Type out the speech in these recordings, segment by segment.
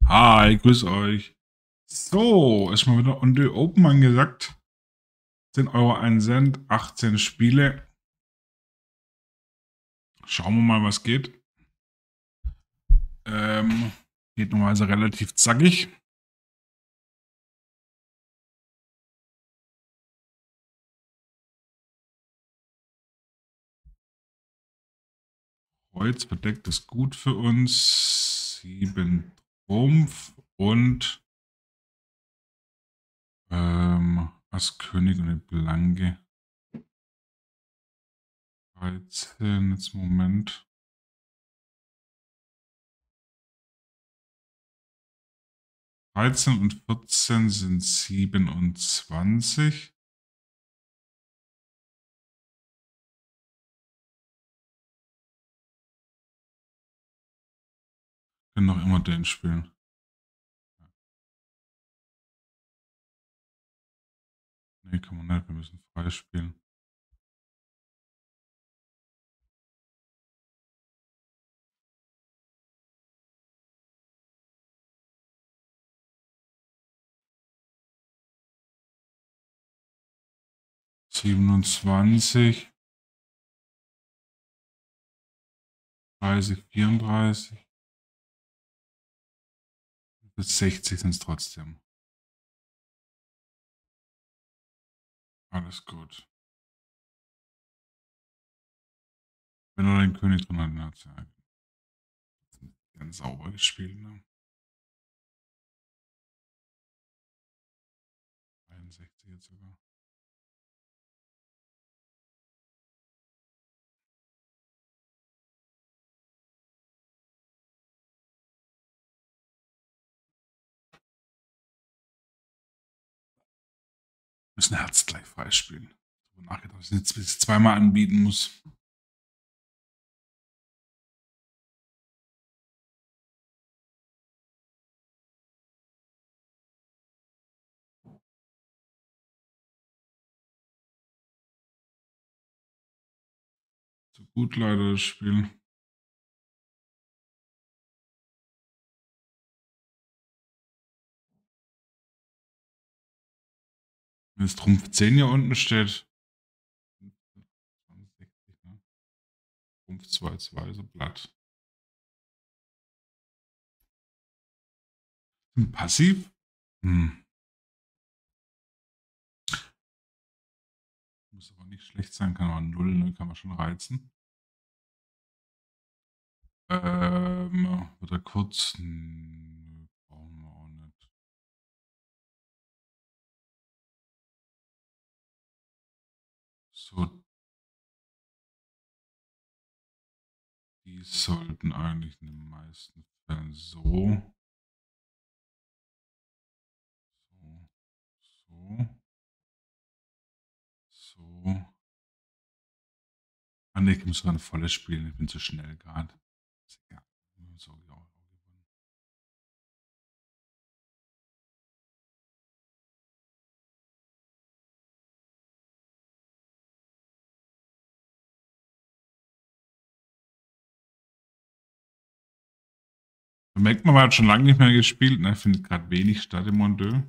Hi, grüß euch. So, erstmal wieder on the Open angesagt. 10 € 1 Cent, 18 Spiele. Schauen wir mal, was geht. Geht normalerweise relativ zackig. Kreuz verdeckt ist gut für uns. 7 Trumpf und Ass König und eine Blanke. 13, jetzt Moment. Und 14 sind 27. Können noch immer den spielen. Nee, kann man nicht, wir müssen frei spielen. Siebenundzwanzig, 30, 34. Bis 60 sind es trotzdem. Alles gut. Wenn er den König drin hat, dann hat es ja ganz sauber gespielt. Ne? 61 jetzt sogar. Müssen Herz gleich freispielen. So nachgedacht, dass ich jetzt bis zweimal anbieten muss. So gut leider das Spiel. Wenn das Trumpf 10 hier unten steht. 60, ne? Trumpf 2, 2, so Blatt. Passiv? Muss aber nicht schlecht sein, kann man 0, ne? Kann man schon reizen. Wird er kurz? Brauchen wir auch nicht. So. Die sollten eigentlich in den meisten Fällen so. So. Ah ne, ich muss gerade eine volle spielen, ich bin zu schnell gerade. Ist egal. So, ja, auch gewonnen. Da merkt man hat schon lange nicht mehr gespielt, ne? Findet gerade wenig statt im Mondeux.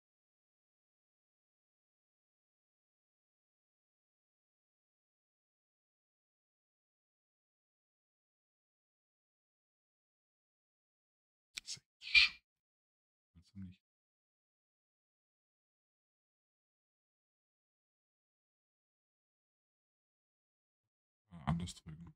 Also nicht. Anders drücken.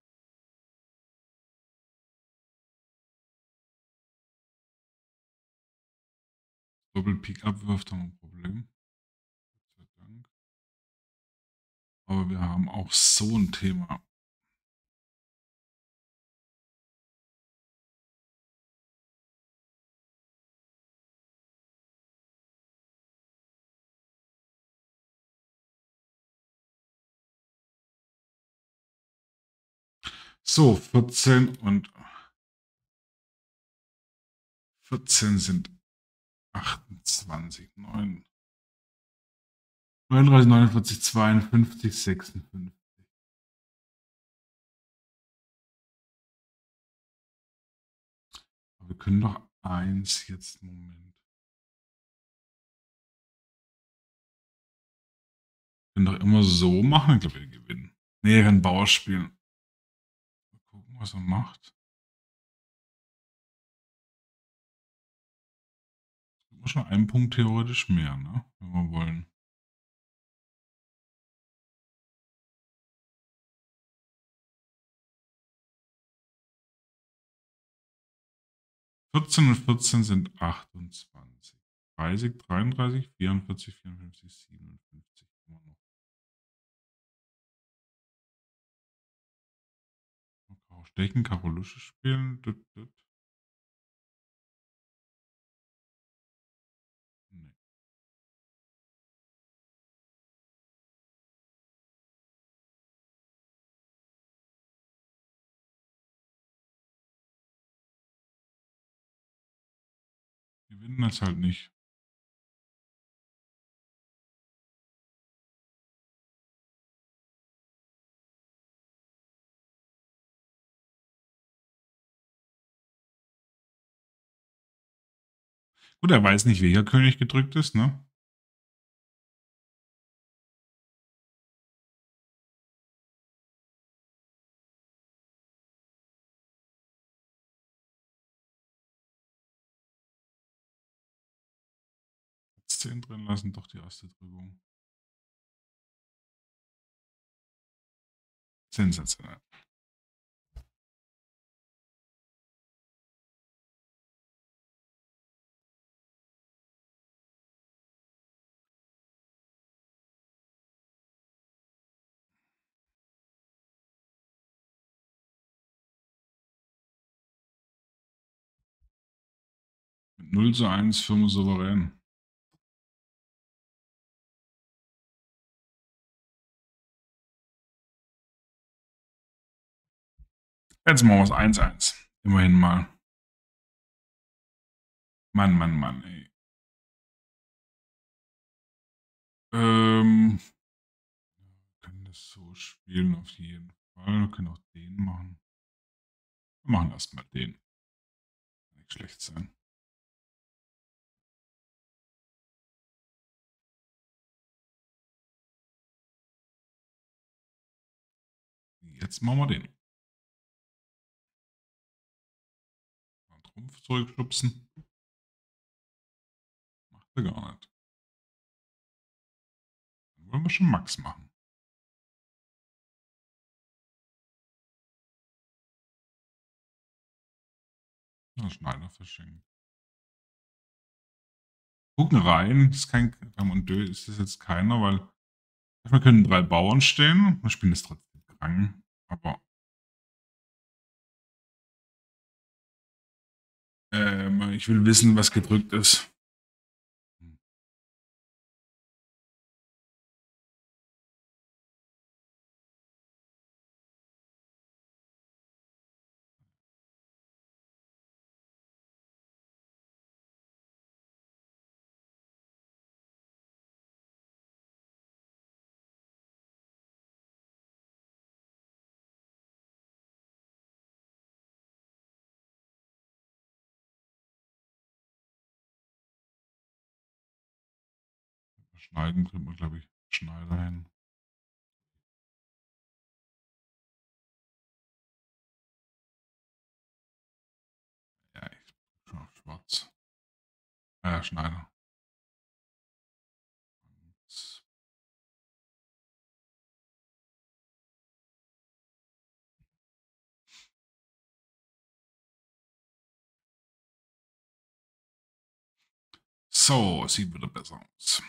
Doppel-Pik abwirft, haben wir ein Problem. Gott sei Dank. Aber wir haben auch so ein Thema. So, 14 und 14 sind 28, 9, 39, 49, 52, 56. Aber wir können doch 1 jetzt, Moment. Können doch immer so machen, ich glaube, wir gewinnen. Ne, kann Bauer spielen. Mal gucken, was er macht. Immer schon einen Punkt theoretisch mehr, ne? Wenn wir wollen. 14 und 14 sind 28. 30, 33, 44, 54, 57. Immer noch. Karo Stechen, Karo Lusche spielen. Düt, düt. Nee. Gewinnen jetzt halt nicht. Gut, er weiß nicht, welcher König gedrückt ist, ne? Jetzt 10 drin lassen, doch die erste Drückung. Sensationell. Mit 0:1 Firma souverän. Jetzt machen wir es 1:1. Immerhin mal. Mann, Mann, Mann, ey. Wir können das so spielen auf jeden Fall. Wir können auch den machen. Wir machen erstmal den. Nicht schlecht sein. Jetzt machen wir den. Trumpf zurückstupsen. Macht er gar nicht. Dann wollen wir schon Max machen. Ja, Schneider verschenken. Gucken rein. Ist kein Commandeur, ist das jetzt keiner, weil wir können 3 Bauern stehen. Wir spielen das trotzdem Krang, aber ich will wissen, was gedrückt ist. Hm. Schneiden kriegt man, glaube ich, Schneider hin. Ja, ich schon auf schwarz. Ja, Schneider. So, sieht wieder besser aus.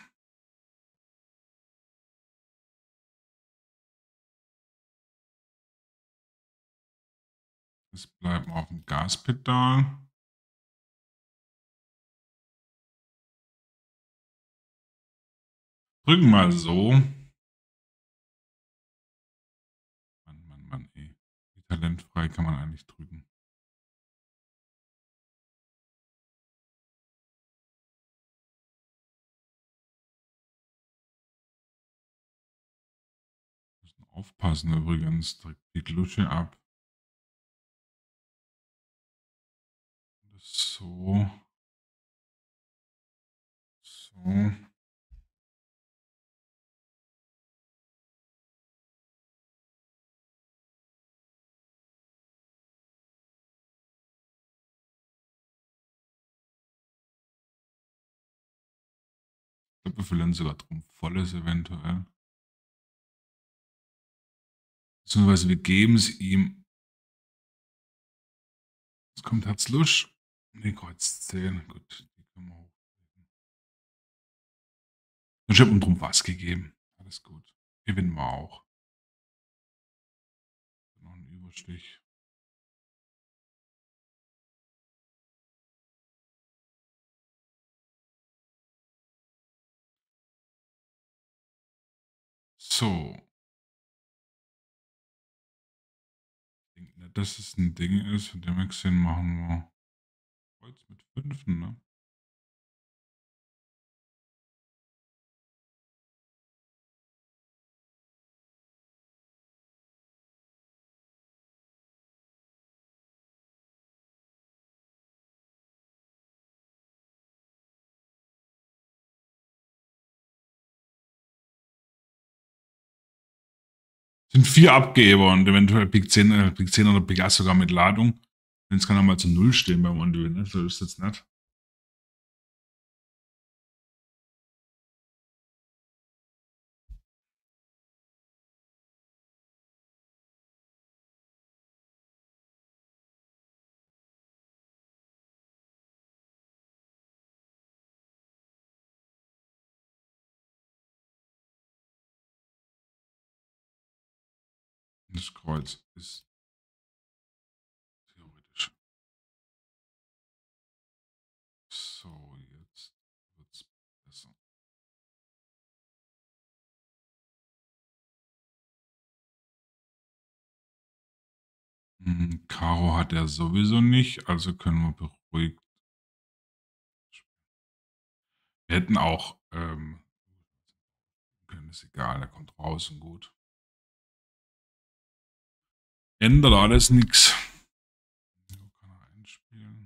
Jetzt bleiben wir auf dem Gaspedal. Drücken mal so. Mann, Mann, Mann, ey. Wie talentfrei kann man eigentlich drücken? Müssen aufpassen übrigens. Drückt die Lusche ab. Das So. So. Ich glaube, wir verlieren sogar drum volles eventuell. Beziehungsweise wir geben es ihm. Jetzt kommt Herz Lusch. Ne, Kreuz 10. Gut, die können wir hoch. Ich habe ihm drum was gegeben. Alles gut. Gewinnen wir auch. Noch ein Überstich. So. Ich denke nicht, dass es ein Ding ist. Von dem wir gesehen machen wir Kreuz mit 5, ne? Sind 4 Abgeber und eventuell Pik 10 oder Pik Ass sogar mit Ladung. Jetzt kann er mal zu 0 stehen beim One ne? So ist es nicht. Das Kreuz ist theoretisch. So, jetzt wird's besser. Karo hat er sowieso nicht, also können wir beruhigt. Wir hätten auch, ist egal, er kommt raus und gut. Ändert alles nix. So kann er einspielen.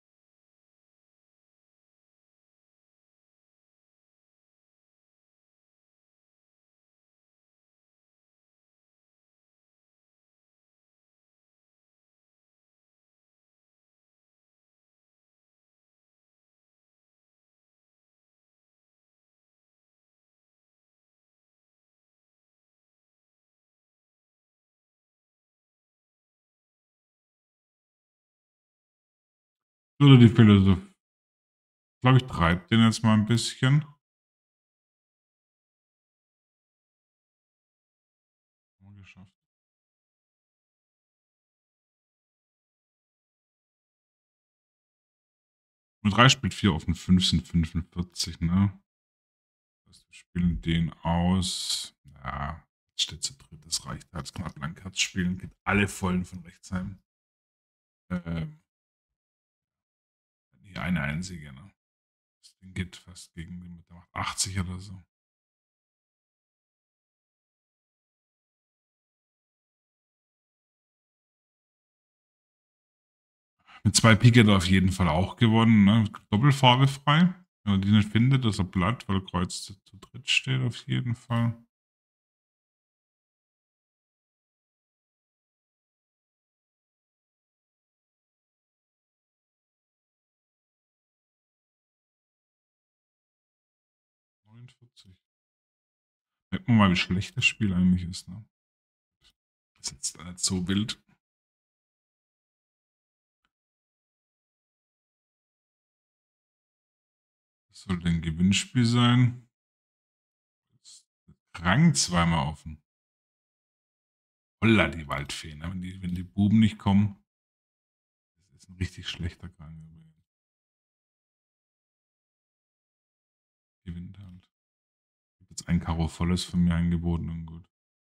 Oder die Philosophie, glaube ich, treibt den jetzt mal ein bisschen. Haben wir geschafft. Mit 3 spielt 4 auf den 5 sind 45, ne? Das heißt, wir spielen den aus. Ja, jetzt steht zu dritt, das reicht als knapp Langherz spielen. Gibt alle vollen von Rechtsheim. Hier eine einzige, ne? Das Ding geht fast gegen den, der macht 80 oder so. Mit 2 Pik hat er auf jeden Fall auch gewonnen, ne? Doppelfarbe frei. Wenn er die nicht findet, ist er platt, weil Kreuz zu dritt steht, auf jeden Fall. (49). Merkt man mal, wie schlecht das Spiel eigentlich ist, ne? Das ist jetzt nicht so wild. Das soll ein Gewinnspiel sein. Rang zweimal offen. Holla, die Waldfee, ne? Wenn die Buben nicht kommen. Das ist ein richtig schlechter Rang übrigens. Gewinnt halt. Ich habe jetzt ein Karo volles von mir angeboten und gut.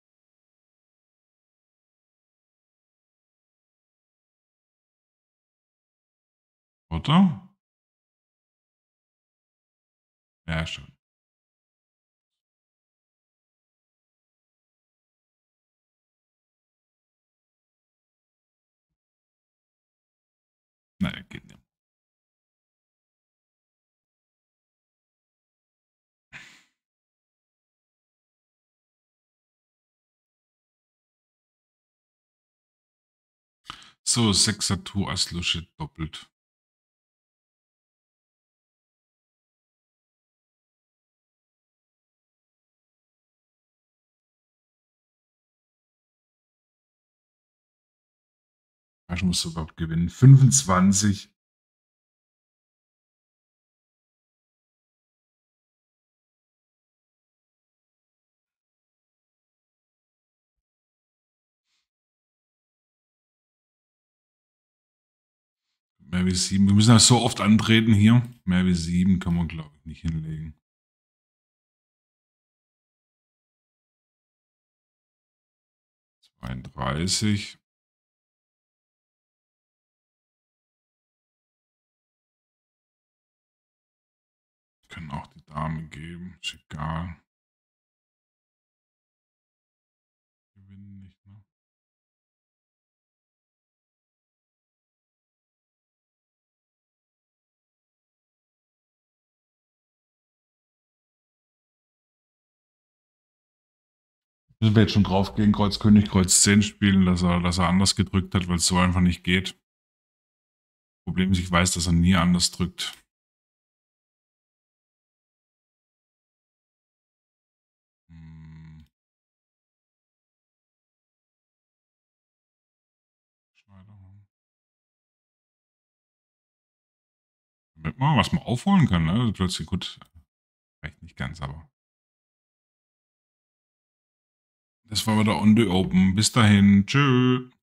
Oder? Ja, schon. Naja, geht nicht. So, 6er Tour als Lusche doppelt. Ich muss überhaupt gewinnen. 25. Mehr wie 7. Wir müssen ja so oft antreten hier. Mehr wie 7 kann man, glaube ich, nicht hinlegen. 32. Können auch die Dame geben. Ist egal. Gewinnen nicht, ne? Müssen wir jetzt schon drauf gehen, Kreuz König, Kreuz 10 spielen, dass er anders gedrückt hat, weil es so einfach nicht geht. Problem ist, ich weiß, dass er nie anders drückt. Schneider. Damit man was mal aufholen kann, ne? Plötzlich gut. Reicht nicht ganz, aber. Das war wieder on the open. Bis dahin. Tschö.